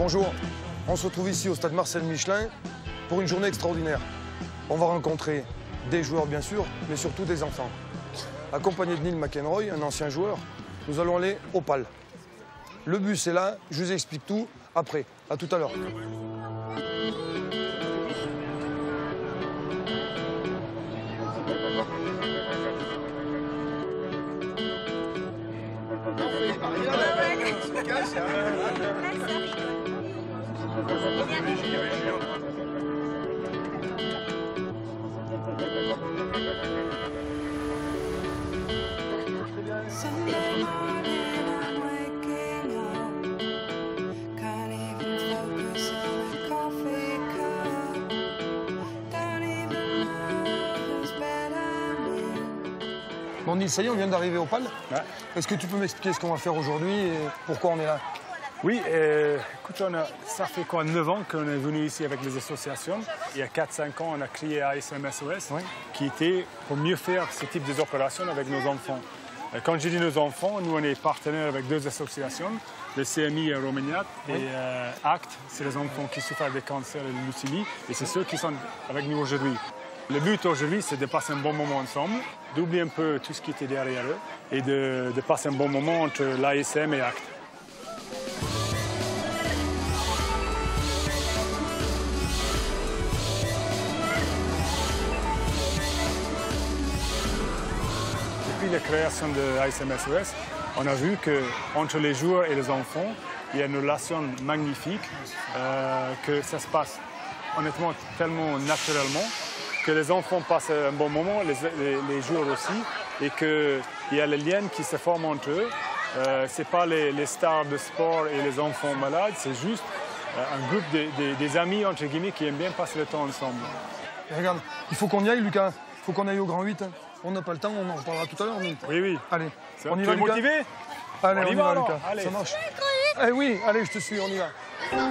Bonjour, on se retrouve ici au stade Marcel Michelin pour une journée extraordinaire. On va rencontrer des joueurs bien sûr, mais surtout des enfants. Accompagné de Neil McEnroy, un ancien joueur, nous allons aller au PAL. Le bus est là, je vous explique tout après. À tout à l'heure. Bon Neil, ça y est, on vient d'arriver au PAL. Ouais. Est-ce que tu peux m'expliquer ce qu'on va faire aujourd'hui et pourquoi on est là? Oui, écoute, ça fait quoi, 9 ans qu'on est venu ici avec les associations. Il y a 4-5 ans, on a créé ASM SOS, Oui. qui était pour mieux faire ce type d'opérations avec nos enfants. Quand je dis nos enfants, nous on est partenaires avec 2 associations, le CMI à Romagnac et ACT, c'est les enfants qui souffrent des cancers et de leucémie, et c'est ceux qui sont avec nous aujourd'hui. Le but aujourd'hui, c'est de passer un bon moment ensemble, d'oublier un peu tout ce qui était derrière eux et de passer un bon moment entre l'ASM et ACT. Depuis la création de ASM SOS, on a vu qu'entre les joueurs et les enfants, il y a une relation magnifique, que ça se passe honnêtement tellement naturellement, que les enfants passent un bon moment, les joueurs aussi, et qu'il y a les liens qui se forment entre eux. Ce n'est pas les stars de sport et les enfants malades, c'est juste un groupe des amis, entre guillemets, qui aiment bien passer le temps ensemble. Et regarde, il faut qu'on y aille, Lucas. Il faut qu'on aille au Grand 8. On n'a pas le temps, on en reparlera tout à l'heure. Oui, oui. Allez, on y va, Lucas. motivé? Allez, on y va, alors. Lucas. Allez. Ça marche. Eh oui, allez, je te suis, on y va.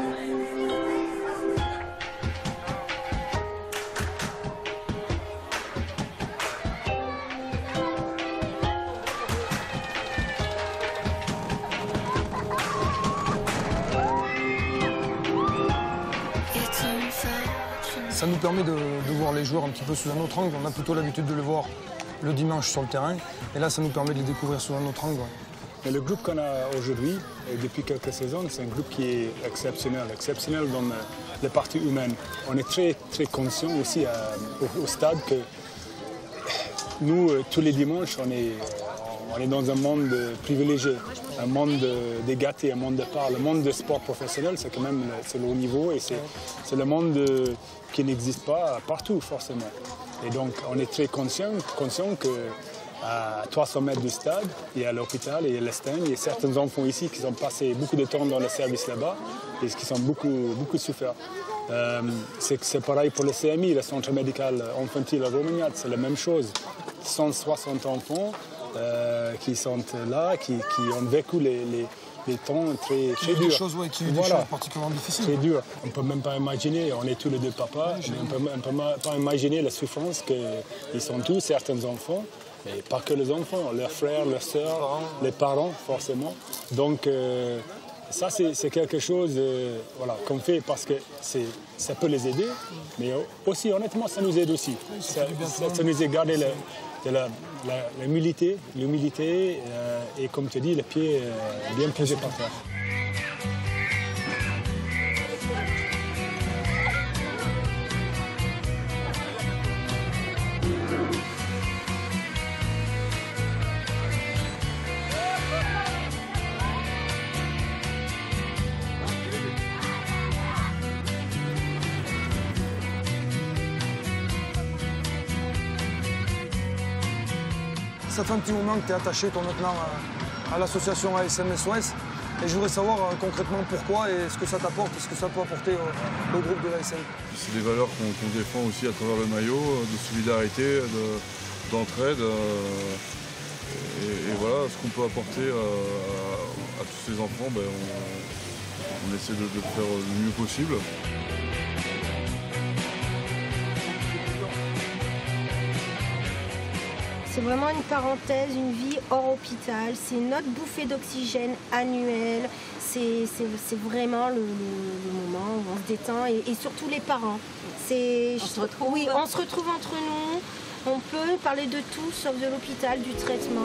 Ça nous permet de voir les joueurs un petit peu sous un autre angle. On a plutôt l'habitude de le voir le dimanche sur le terrain. Et là, ça nous permet de les découvrir sous un autre angle. Mais le groupe qu'on a aujourd'hui, depuis quelques saisons, c'est un groupe qui est exceptionnel dans la partie humaine. On est très, très conscient aussi au stade que nous, tous les dimanches, on est dans un monde privilégié, un monde des gâtés, un monde de part. Le monde du sport professionnel, c'est quand même le haut niveau et c'est le monde qui n'existe pas partout, forcément. Et donc, on est très conscient qu'à 300 mètres du stade, il y a l'hôpital, il y a l'Estagne, il y a certains enfants ici qui ont passé beaucoup de temps dans le service là-bas et qui ont beaucoup souffert. C'est pareil pour le CMI, le Centre médical infantile à Romagnac, c'est la même chose. 160 enfants qui sont là, qui ont vécu les temps très durs. Des choses, ouais, qui vivent des choses particulièrement difficiles. C'est dur. On ne peut même pas imaginer, on est tous les deux papas, on ne peut pas imaginer la souffrance qu'ils sont tous, certains enfants, et pas que les enfants, leurs frères, leurs sœurs, les parents, forcément. Donc, ça, c'est quelque chose qu'on fait parce que ça peut les aider, mais aussi, honnêtement, ça nous aide aussi. Ça nous aide à garder l'humilité et, comme tu dis, les pieds bien posés par terre. Ça fait un petit moment que tu es attaché toi maintenant à l'association ASM SOS. Et je voudrais savoir concrètement pourquoi et ce que ça t'apporte et ce que ça peut apporter au groupe de l'ASM. C'est des valeurs qu'on défend aussi à travers le maillot, de solidarité, d'entraide. Et voilà, ce qu'on peut apporter à tous ces enfants, on essaie de le faire le mieux possible. C'est vraiment une parenthèse, une vie hors hôpital. C'est notre bouffée d'oxygène annuelle. c'est vraiment le moment où on se détend et surtout les parents. On se retrouve. Oui, on se retrouve entre nous. On peut parler de tout sauf de l'hôpital, du traitement.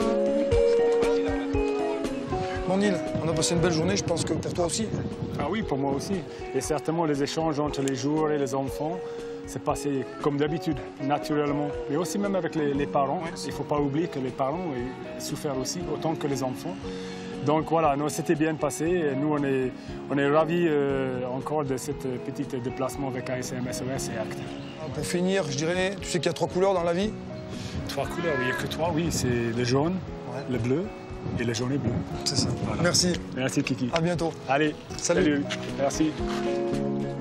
Bon Neil, on a passé une belle journée, je pense que pour toi aussi. Ah oui, pour moi aussi. Et certainement les échanges entre les joueurs et les enfants, c'est passé comme d'habitude, naturellement. Mais aussi même avec les parents. Il ne faut pas oublier que les parents ont souffert aussi, autant que les enfants. Donc voilà, c'était bien passé. Et nous, on est ravis encore de ce petit déplacement avec ASM SOS et ACT. Pour finir, je dirais, tu sais qu'il y a 3 couleurs dans la vie? 3 couleurs, il n'y a que 3, oui. C'est le jaune, le bleu et le jaune et bleu. C'est ça. Voilà. Merci. Merci Kiki. À bientôt. Allez, salut. Merci.